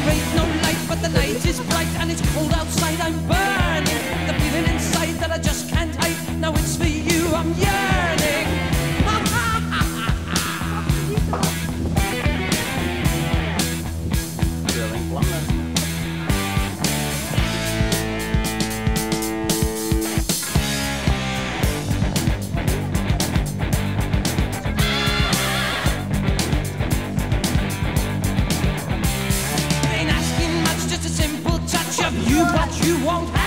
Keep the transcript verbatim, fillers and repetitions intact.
there ain't no light, but the night is bright and it's cold outside. I'm burning, the feeling inside that I just can't hide. Now it's for you I'm yearning. You, but you won't